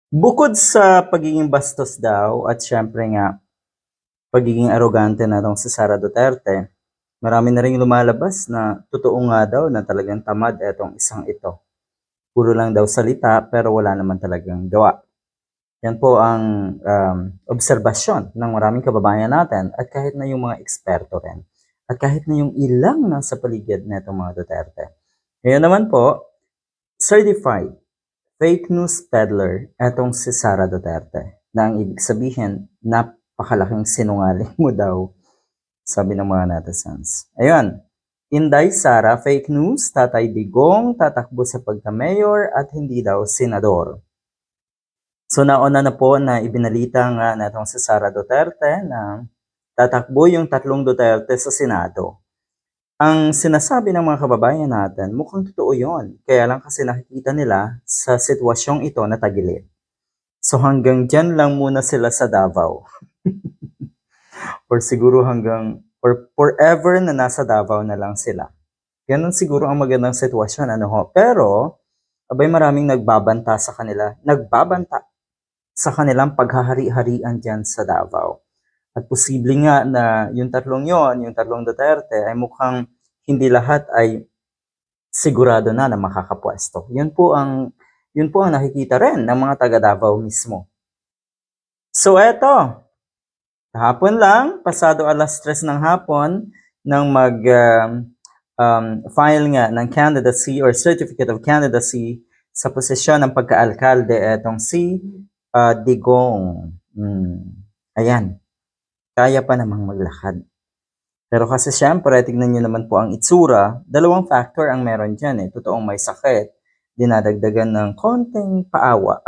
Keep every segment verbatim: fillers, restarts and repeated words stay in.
Bukod sa pagiging bastos daw at siyempre nga pagiging arogante na 'tong si Sara Duterte, marami na ring lumalabas na totoo nga daw na talagang tamad etong isang ito. Puro lang daw salita pero wala naman talagang gawa. Yan po ang, um, obserbasyon ng maraming kababayan natin at kahit na yung mga eksperto rin, at kahit na yung ilang nasa paligid nitong mga Duterte. Ngayon naman po, certified fake news peddler etong si Sara Duterte, na ang ibig sabihin napakalaking sinungaling mo daw, sabi ng mga netizens. Ayun, Inday Sara, fake news, Tatay Digong tatakbo sa pagka-mayor at hindi daw senador. So nauna na po na ibinalita nga natong si Sara Duterte na tatakbo yung tatlong Duterte sa Senado. Ang sinasabi ng mga kababayan natin, mukhang totoo yun. Kaya lang kasi nakikita nila sa sitwasyong ito na tagilid. So hanggang dyan lang muna sila sa Davao. Or siguro hanggang, or forever na nasa Davao na lang sila. Ganun siguro ang magandang sitwasyon. Ano ho? Pero, abay maraming nagbabanta sa kanila. Nagbabanta sa kanilang paghahari-harian dyan sa Davao. At posible nga na yung tatlong yon, yung tatlong Duterte, ay mukhang hindi lahat ay sigurado na na makakapwesto. Yun po ang, yun po ang nakikita rin ng mga taga Davao mismo. So eto, hapon lang, pasado alas tres ng hapon, nang mag um, um, file nga ng candidacy or certificate of candidacy sa posisyon ng pagka-alkalde etong si uh, Digong. Hmm. Ayan. Kaya pa namang maglakad. Pero kasi syempre, tignan nyo naman po ang itsura, dalawang factor ang meron dyan eh. Totoong may sakit, dinadagdagan ng konting paawa.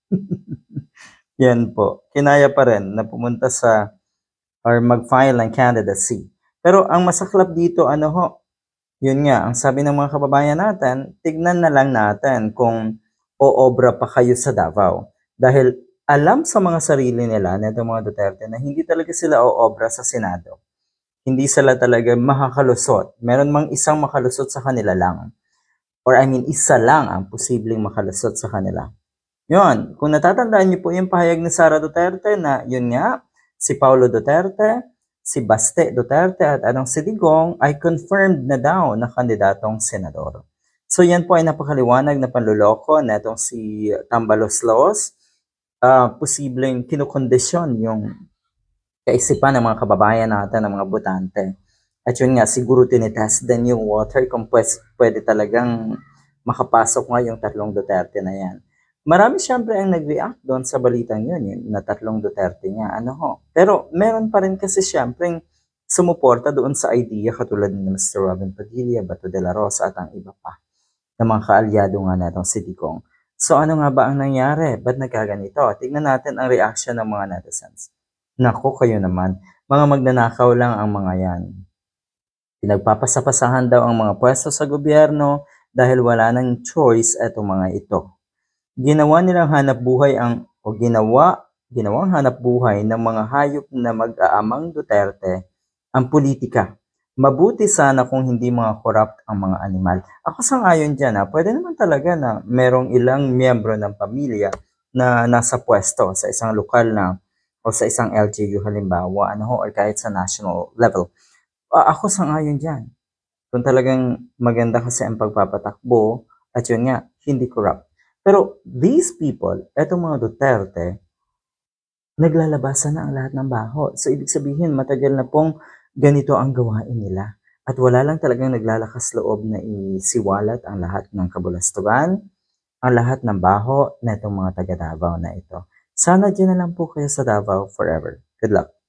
Yan po. Kinaya pa rin na pumunta sa or mag-file ng candidacy. Pero ang masaklap dito, ano ho, yun nga, ang sabi ng mga kababayan natin, tignan na lang natin kung oobra pa kayo sa Davao. Dahil alam sa mga sarili nila na itong mga Duterte na hindi talaga sila oobra sa Senado. Hindi sila talaga makakalusot. Meron mang isang makalusot sa kanila lang. Or I mean, isa lang ang posibleng makalusot sa kanila. Yun, kung natatandaan niyo po yung pahayag ni Sara Duterte na yun nga, si Paulo Duterte, si Baste Duterte at anong si Digong ay confirmed na daw na kandidatong senador. So yan po ay napakaliwanag na panluloko na itong si Tambaloslos. Uh, posibleng kinukondisyon yung kaisipan ng mga kababayan natin, ng mga botante. At yun nga, siguro tinitest din yung water kung pwede, pwede talagang makapasok nga yung tatlong Duterte na yan. Marami syempre ang nag-react doon sa balitang yun, yun na tatlong Duterte nga. Ano ho? Pero meron pa rin kasi syempre sumuporta doon sa idea katulad ni Mister Robin Padilla, Bato de la Rosa at ang iba pa ng mga kaalyado nga natong si Digong. So ano nga ba ang nangyari? Ba't nagkaganito? Tignan natin ang reaction ng mga netizens. Naku, kayo naman. Mga magnanakaw lang ang mga yan. Pinagpapasapasahan daw ang mga pwesto sa gobyerno dahil wala nang choice etong mga ito. Ginawa nilang hanap buhay ang, o ginawa, ginawang hanap buhay ng mga hayop na mag-aamang Duterte ang politika. Mabuti sana kung hindi mga corrupt ang mga animal. Ako sang-ayon dyan ha, pwede naman talaga na merong ilang miyembro ng pamilya na nasa pwesto sa isang lokal na o sa isang L G U halimbawa, ano ho, or kahit sa national level. Uh, ako sang-ayon dyan. Kung talagang maganda kasi ang pagpapatakbo at yun nga, hindi corrupt. Pero these people, etong mga Duterte, naglalabasan na ang lahat ng baho. So ibig sabihin, matagal na pong ganito ang gawain nila. At wala lang talagang naglalakas loob na isiwalat ang lahat ng kabulastugan, ang lahat ng baho na itong mga taga Davao na ito. Sana dyan na lang po kayo sa Davao forever. Good luck.